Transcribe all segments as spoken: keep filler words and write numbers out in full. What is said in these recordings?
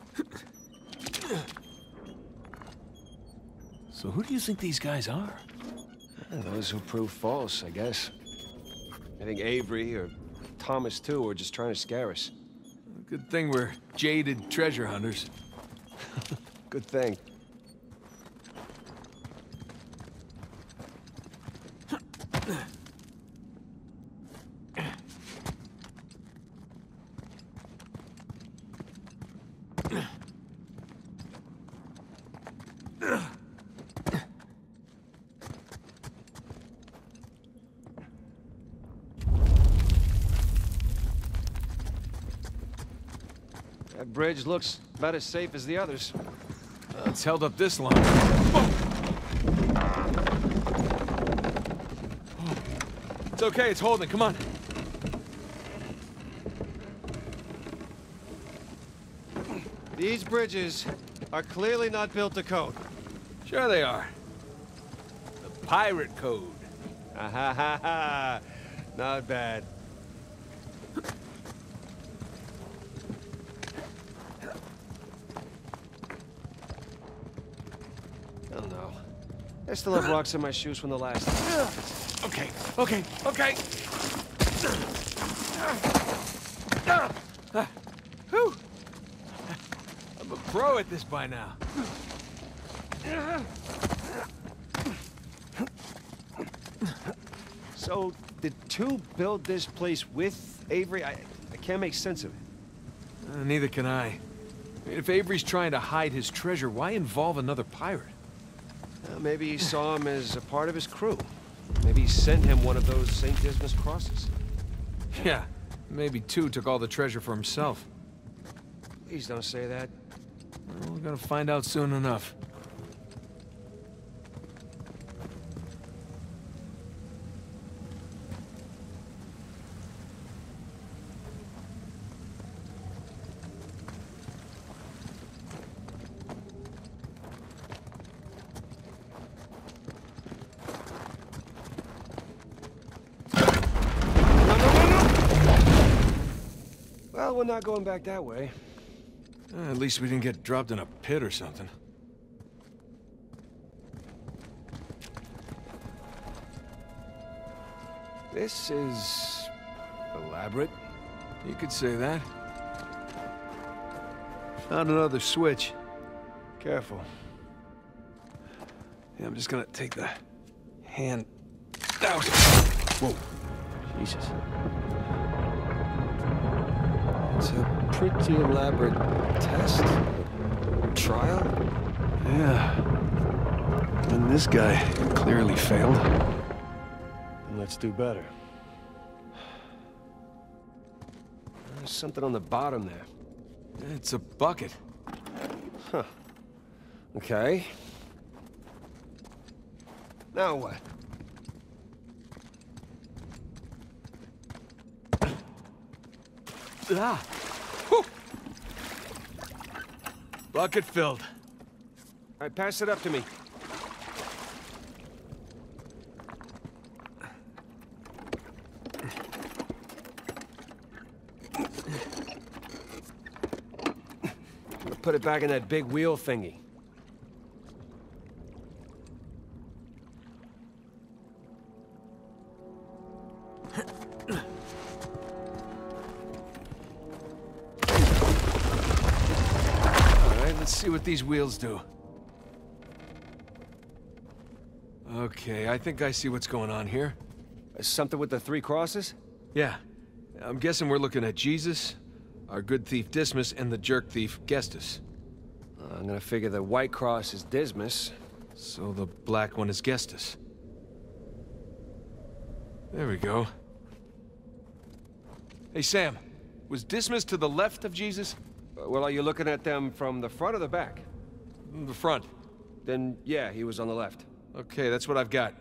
So who do you think these guys are? Yeah, those who prove false, I guess. I think Avery or Thomas, too, are just trying to scare us. Good thing we're jaded treasure hunters. Good thing. That bridge looks about as safe as the others. Uh, it's held up this long. It's okay, it's holding. Come on. These bridges are clearly not built to code. Sure they are. The pirate code. Ah ha ha ha! Not bad. Oh no. I still have rocks in my shoes from the last time. Okay, okay, okay. Whew. I'm a pro at this by now. So, did two build this place with Avery? I, I can't make sense of it. Uh, neither can I. I mean, if Avery's trying to hide his treasure, why involve another pirate? Uh, maybe he saw him as a part of his crew. Maybe he sent him one of those Saint Dismas crosses. Yeah, maybe two took all the treasure for himself. Please don't say that. Well, we're gonna find out soon enough. Well, we're not going back that way. Uh, at least we didn't get dropped in a pit or something. This is elaborate. You could say that. Found another switch. Careful. Yeah, I'm just gonna take the hand out. Whoa. Jesus. It's a pretty elaborate test. Trial? Yeah. And this guy clearly failed. Then let's do better. There's something on the bottom there. It's a bucket. Huh. Okay. Now what? Ah! Whew. Bucket filled. All right, pass it up to me. Put it back in that big wheel thingy. Let's see what these wheels do. Okay, I think I see what's going on here. Something with the three crosses? Yeah. I'm guessing we're looking at Jesus, our good thief Dismas, and the jerk thief Gestus. Uh, I'm gonna figure the white cross is Dismas. So the black one is Gestus. There we go. Hey, Sam. Was Dismas to the left of Jesus? Uh, well, are you looking at them from the front or the back? The front. Then, yeah, he was on the left. Okay, that's what I've got.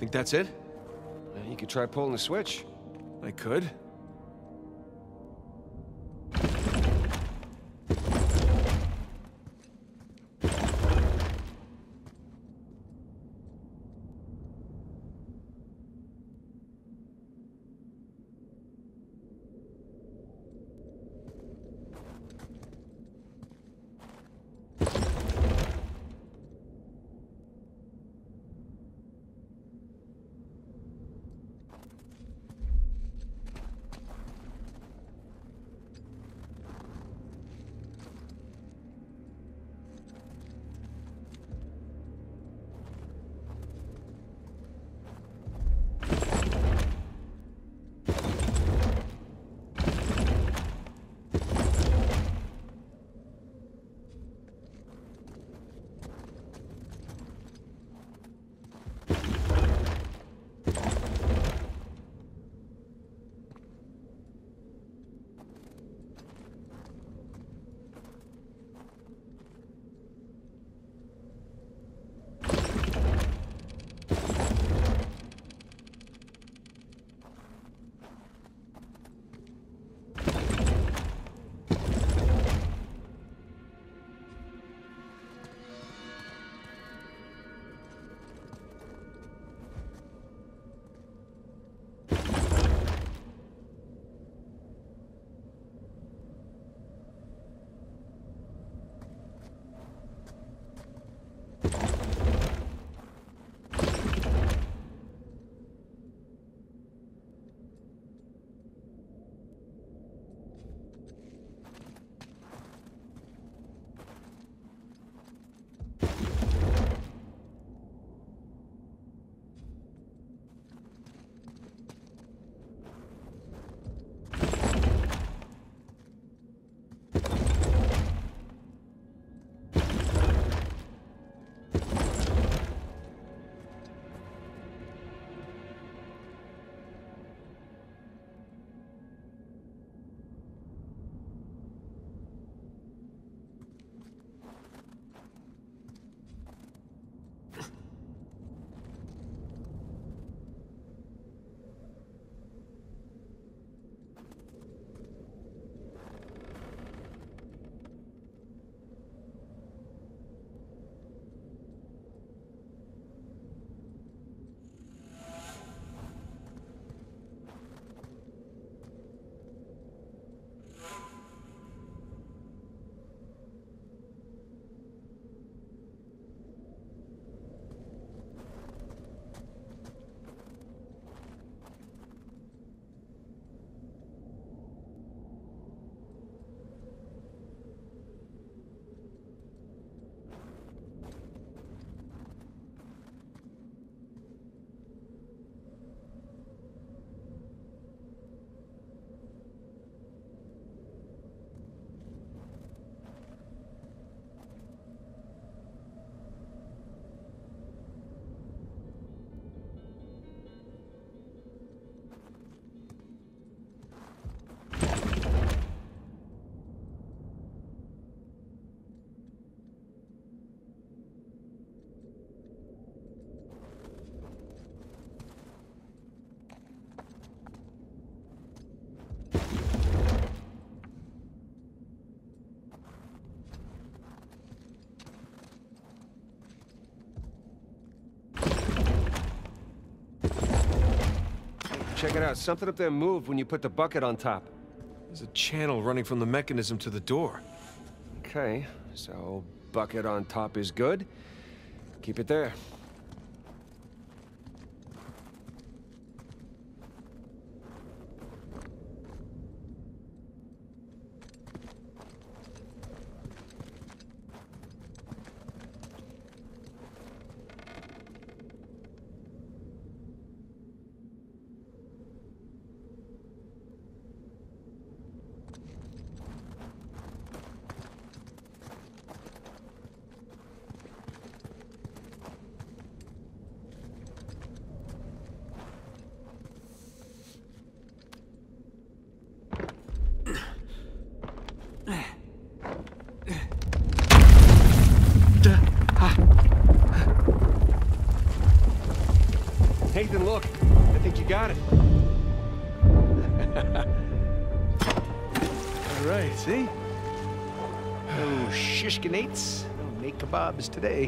Think that's it? Uh, You could try pulling the switch. I could. Check it out. Something up there moved when you put the bucket on top. There's a channel running from the mechanism to the door. Okay, so bucket on top is good. Keep it there. See? No shishkinates, no make kebabs today.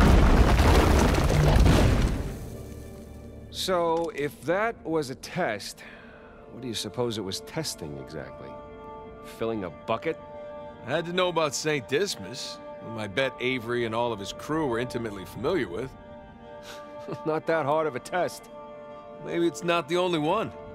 So, if that was a test, what do you suppose it was testing exactly? Filling a bucket? I had to know about Saint Dismas, whom I bet Avery and all of his crew were intimately familiar with. Not that hard of a test. Maybe it's not the only one.